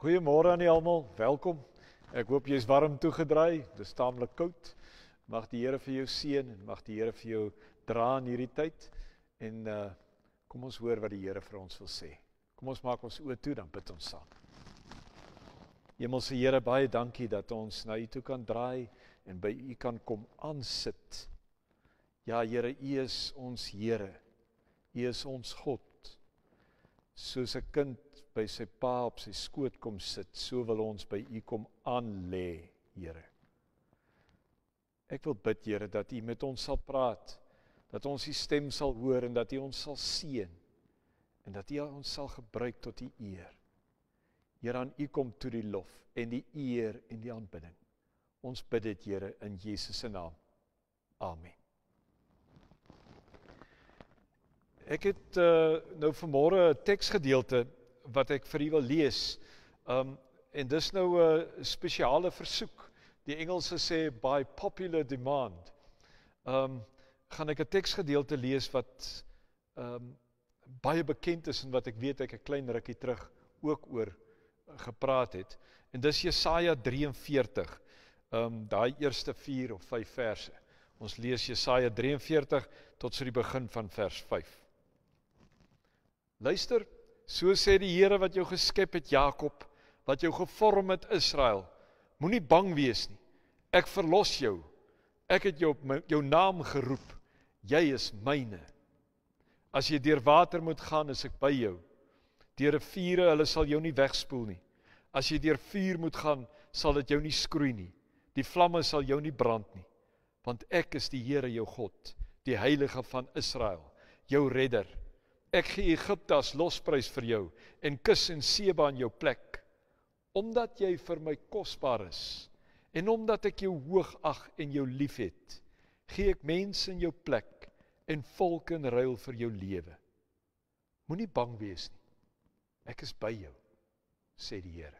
Goeiemôre aan julle almal, welkom. Ek hoop jy is warm toegedraai, dit is taamlik koud. Mag die Here vir jou seën en mag die Here vir jou dra in hierdie tyd. En kom ons hoor wat die Here vir ons wil sê. Kom ons maak ons oë toe, dan bid ons saam. Hemelse Here, baie dankie dat ons na U toe kan draai en by U kan kom aansit. Ja Here, U is ons Here. U is ons God. Soos 'n kind by sy pa op sy skoot kom sit, so wil ons by U kom aanlê, Here. Ek wil bid, Here, dat U met ons sal praat, dat ons U stem sal hoor en dat U ons sal seën en dat U ons sal gebruik tot U eer. Here, aan U kom toe die lof en die eer en die aanbidding. Ons bid dit, Here, in Jesus se naam. Amen. Ek het nou vanmôre 'n teksgedeelte wat ek vir u wil lees. En dis nou 'n spesiale versoek. Die Engelse sê by popular demand. Gaan ek 'n teksgedeelte lees wat baie bekend is en wat ek weet ek 'n klein rukkie terug ook oor gepraat het. En dis Jesaja 43. Daai eerste 4 of 5 verse. Ons lees Jesaja 43 tot so die begin van vers 5. Luister, so sê die Here wat jou geskep het, Jakob, wat jou gevorm het, Israel. Moenie bang wees nie. Ek verlos jou. Ek het jou op jou naam geroep. Jy is myne. As jy deur water moet gaan, is ek by jou. Deur riviere, hulle sal jou nie wegspoel nie. As jy deur vuur moet gaan, sal dit jou nie skroei nie. Die vlamme sal jou nie brand nie. Want ek is die Here jou God, die Heilige van Israel, jou redder. Ek gee Egipte as losprys vir jou, en Kus en Seba in jou plek, omdat jy vir my kosbaar is, en omdat ek jou hoog ag en jou lief het, gee ek mense in jou plek, en volke in ruil vir jou lewe. Moenie bang wees nie, ek is by jou, sê die Here.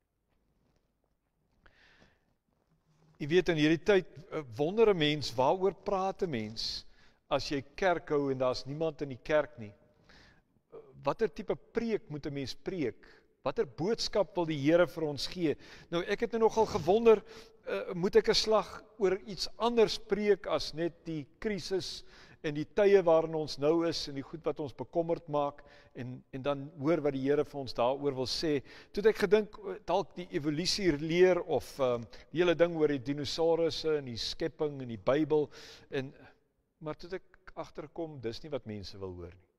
Jy weet, in hierdie tyd wonder 'n mens, waaroor praat 'n mens, as jy kerk hou en daar's niemand in die kerk nie. Watter tipe preek moet 'n mens preek? Watter boodskap wil die Here vir ons gee? Nou, ek het nogal gewonder, moet ek 'n slag oor iets anders preek as net die krisis en die tye waarin ons nou is en die goed wat ons bekommerd maak en dan hoor wat die Here vir ons daaroor wil sê. Toe het ek gedink, dalk die evolusie leer of die hele ding oor die dinosourusse en die skepping en die Bybel, maar toe het ek agterkom, dis nie wat mense wil hoor nie.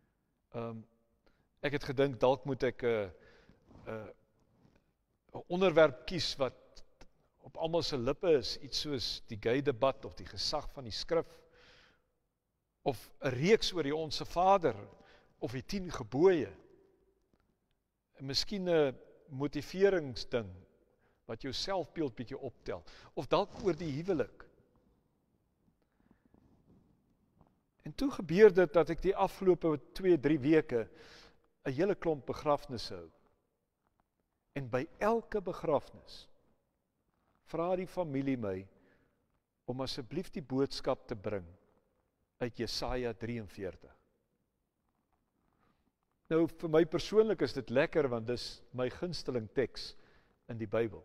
Ek het gedink, dalk moet ek 'n onderwerp kies wat op almal se lippe is, iets soos die gay debat of die gesag van die skrif, of 'n reeks oor die Onse Vader, of die 10 gebooie, en miskien 'n motiveringsding, wat jou selfbeeld bietjie optel, of dalk oor die huwelik. En toe gebeur dit dat ek die afgelope 2-3 weke 'n hele klomp begrafnisse hou. En by elke begrafnis vra die familie my om asseblief die boodskap te bring uit Jesaja 43. Nou, vir my persoonlik is dit lekker, want dis my gunsteling teks in die Bybel.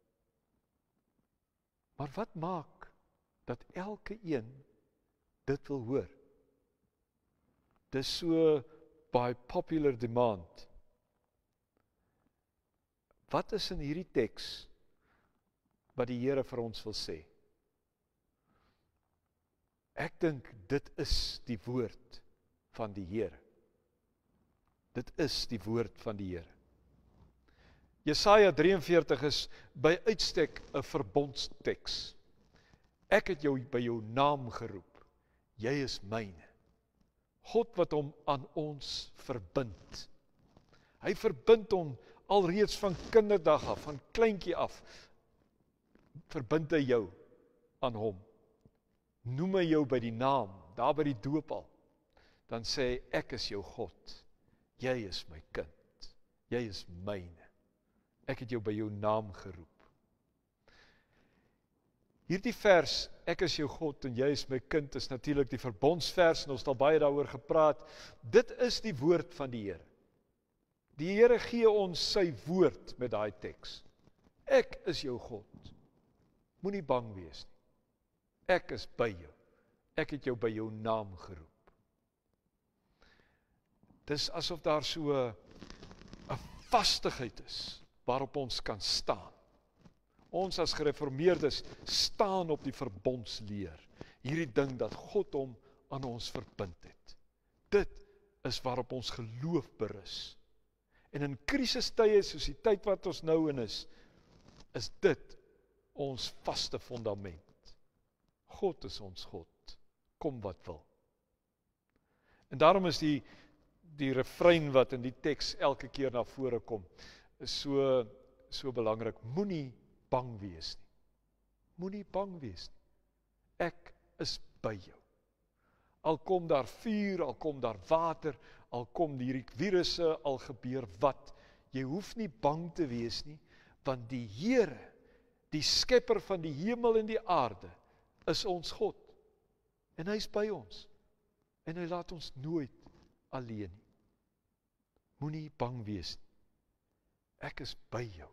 Maar wat maak dat elke een dit wil hoor? Dis so by popular demand. Wat is in hierdie teks wat die Here vir ons wil sê? Ek dink dit is die woord van die Here. Dit is die woord van die Here. Jesaja 43 is by uitstek 'n verbondsteks. Ek het jou by jou naam geroep. Jy is myne. God wat hom aan ons verbind. Hy verbind hom alreeds van kinderdag af, van kleintjie af, verbind hy jou aan hom. Noem hy jou by die naam, daar by die doop al, dan sê hy, ek is jou God, jy is my kind, jy is myne, ek het jou by jou naam geroep. Hierdie vers, ek is jou God en jy is my kind, is natuurlik die verbondsvers, en ons het al baie daaroor gepraat. Dit is die woord van die Here. Die Here gee ons sy woord met daai teks. Ek is jou God. Moenie bang wees nie. Ek is by jou. Ek het jou by jou naam geroep. Dis asof daar so 'n vastigheid is waarop ons kan staan. Ons as gereformeerdes staan op die verbondsleer. Hierdie ding dat God hom aan ons verbind het. Dit is waarop ons geloof berus. En in krisistye soos die tyd wat ons nou in is dit ons vaste fundament. God is ons God, kom wat wil. En daarom is die refrein wat in die teks elke keer na vore kom, is so belangrik. Moenie bang wees nie. Moenie bang wees nie. Ek is by jou. Al kom daar vuur, al kom daar water, al kom hierdie virusse, al gebeur wat, jy hoef nie bang te wees nie, want die Here, die skepper van die hemel en die aarde, is ons God. En hy is by ons. En hy laat ons nooit alleen nie. Moenie bang wees nie. Ek is by jou.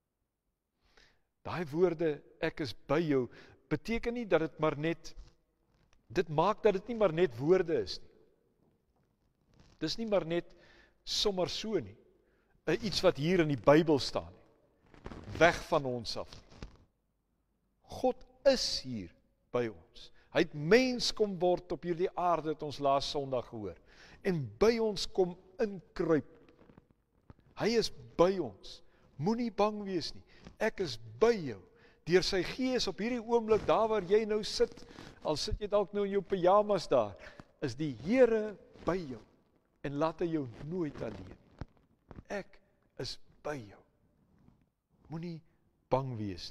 Daai woorde, ek is by jou, beteken nie dat dit maak dat dit nie maar net woorde is nie. Dis nie maar net sommer so nie. Iets wat hier in die Bybel staan nie. Weg van ons af nie. God is hier by ons. Hy het mens kom word op hierdie aarde, het ons laas Sondag gehoor. En by ons kom inkruip. Hy is by ons. Moenie bang wees nie. Ek is by jou. Deur sy Gees op hierdie oomblik, daar waar jy nou sit, al sit jy dalk nou in jou pyjamas daar, is die Here by jou. En laat hy jou nooit alleen. Ek is by jou. Moenie bang wees nie.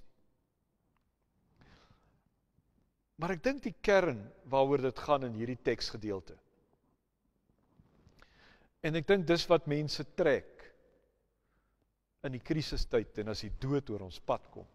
Maar ek dink die kern waaroor dit gaan in hierdie teksgedeelte. En ek dink dis wat mense trek in die krisistyd en as die dood oor ons pad kom.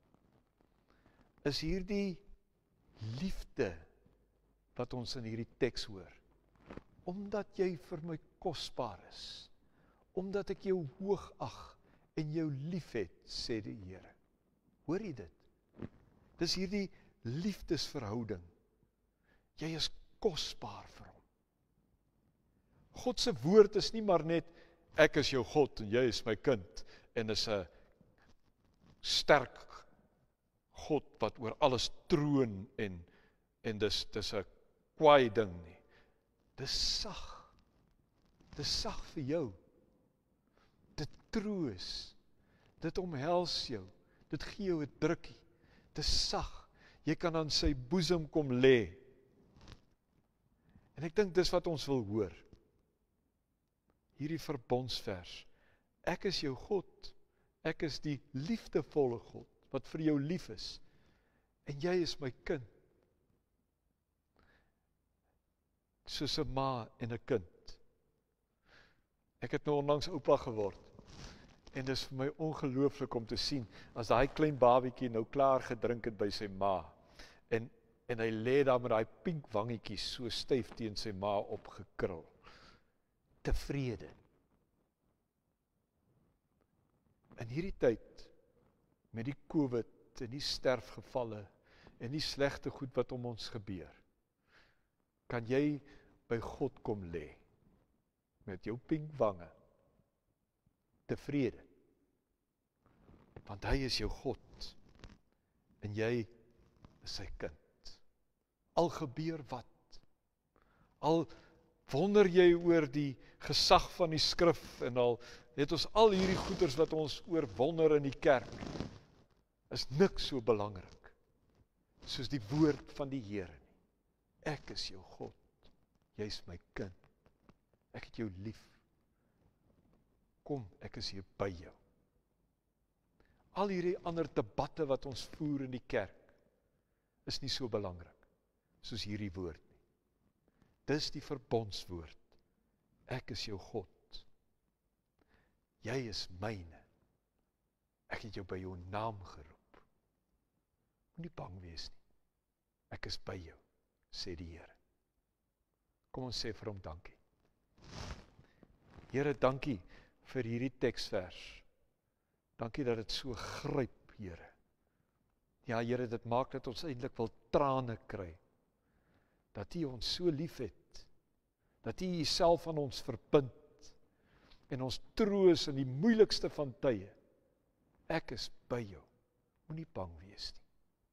Is hierdie liefde wat ons in hierdie teks hoor. Omdat jy vir my kosbaar is. Omdat ek jou hoog ag en jou liefhet, sê die Here. Hoor jy dit? Dis hierdie liefdesverhouding. Jy is kosbaar vir hom. God se woord is nie maar net, ek is jou God en jy is my kind, en is 'n sterk God wat oor alles troon en dis 'n kwaai ding nie. Dis sag. Dis sag vir jou. Dit troos. Dit omhels jou. Dit gee jou 'n drukkie. Dis sag. Jy kan aan sy boesem kom lê. En ek dink dis wat ons wil hoor. Hierdie verbondsvers. Ek is jou God. Ek is die liefdevolle God wat vir jou lief is. En jy is my kind. Soos 'n ma en 'n kind. Ek het nou onlangs oupa geword. En dis vir my ongelooflik om te sien, as daai klein babietjie nou klaar gedrink het by sy ma, en hy lê daar met daai pink wangetjies so styf teen sy ma opgekrul. Tevrede. In hierdie tyd, met die COVID en die sterfgevalle, en die slegte goed wat om ons gebeur, kan jy by God kom lê, met jou pink wange, tevrede, want hy is jou God, en jy is sy kind. Al gebeur wat, al wonder jy oor die gesag van die skrif, en al het ons al hierdie goeders wat ons oor wonder in die kerk, is niks so belangrik, soos die woord van die Here nie. Ek is jou God, jy is my kind, ek het jou lief, kom, ek is hier by jou. Al hierdie ander debatte wat ons voer in die kerk, is nie so belangrik, soos hierdie woord nie. Dis die verbondswoord, ek is jou God, jy is myne, ek het jou by jou naam geroep, moenie bang wees nie, ek is by jou, sê die Here. Kom ons sê vir hom dankie. Here, dankie vir hierdie teksvers. Dankie dat dit so gryp, Here. Ja, Here, dit maak dat ons eintlik wil trane kry. Dat U ons so lief het. Dat U Uself aan ons verbind. En ons troos in die moeilikste van tye. Ek is by jou. Moenie bang wees nie.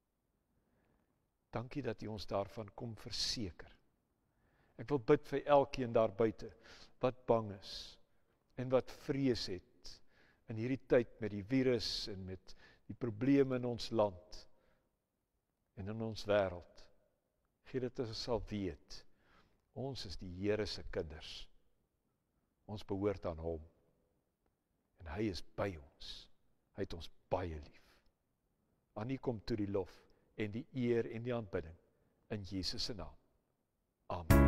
Dankie dat U ons daarvan kom verseker. Ek wil bid vir elkeen daar buite wat bang is en wat vrees het in hierdie tyd met die virus en met die probleme in ons land en in ons wêreld. Gee dit dat ons sal weet, ons is die Here se kinders. Ons behoort aan Hom. En Hy is by ons. Hy het ons baie lief. Aan U kom toe die lof en die eer en die aanbidding in Jesus se naam. Amen.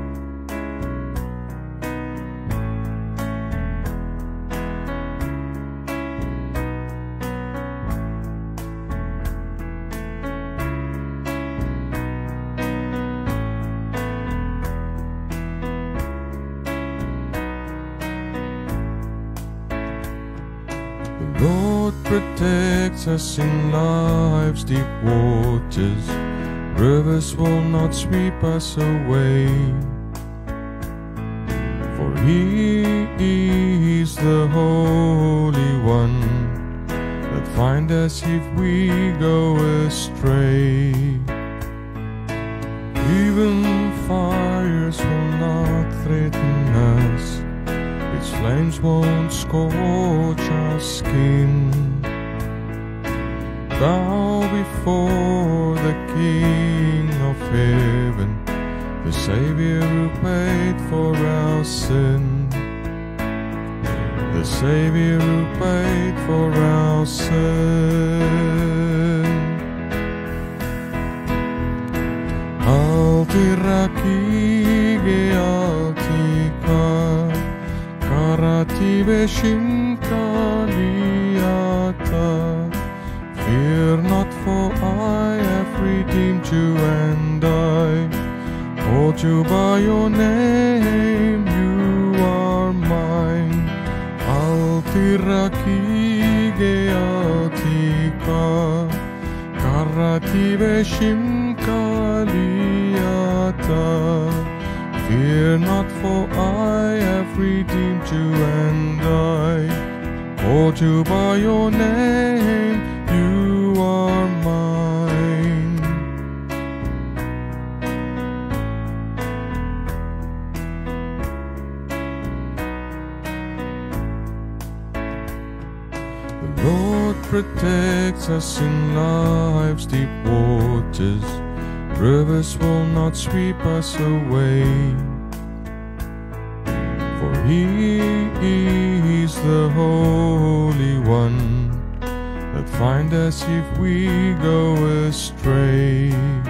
The Lord protects us in life's deep waters. Rivers will not sweep us away. For He is the Holy One that find us if we go astray. Even fires will not threaten us. Its flames won't scorch our skin. Bow before the King of Heaven, the Savior who paid for our sin. The Savior who paid for our sin. Altiraki ge altika, karati beshim kaliata. Fear not, for I have redeemed you, and I hold you by your name. You are mine. Altiraki ge altika, karati beshim kaliata. Fear not, for I have redeemed you, and I hold you by your name. You are mine. The Lord protects us in life's deep waters. Rivers will not sweep us away. For He is the Holy One that find us if we go astray.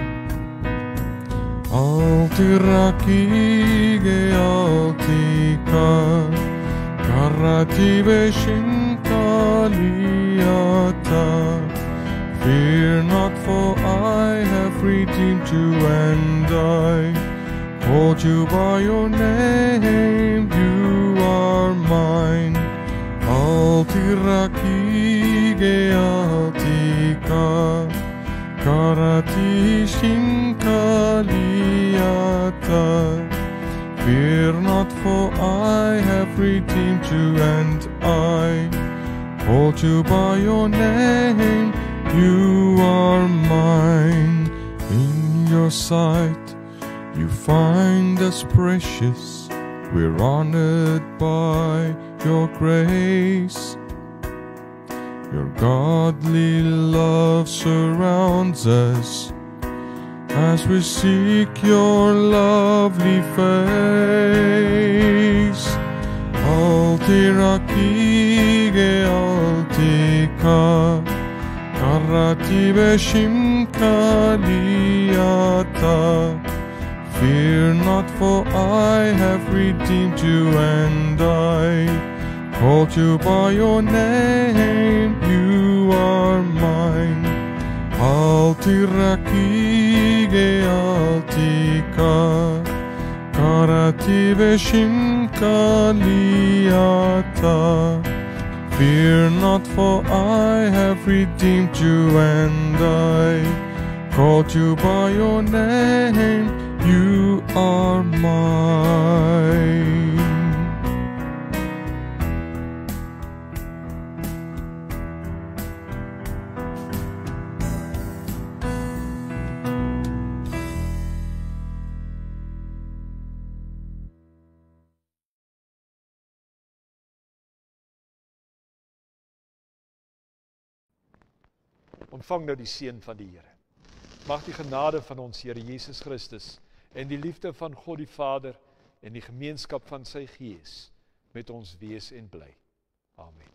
Altiraki ge altika, karati beshim kaliata. Fear not, for I have redeemed you, and I hold you by your name. You are mine. Altiraki ge altika, karati shinkaliata. Fear not, for I have redeemed you, and I hold you by your name. You are mine. In your sight you find us precious. We're honored by your grace. Your godly love surrounds us as we seek your lovely face. Altiraki ge altika, karati beshim kaliata. Fear not, for I have redeemed you, and I called you by your name. You are mine. Altiraki ge altika, karati beshim kaliata. answer. Fear not, for I have redeemed you, and I called you by your name. You are mine. Ontvang nou die seën van die Here. Mag die genade van ons Here Jesus Christus en die liefde van God die Vader en die gemeenskap van sy Gees met ons wees en bly. Amen.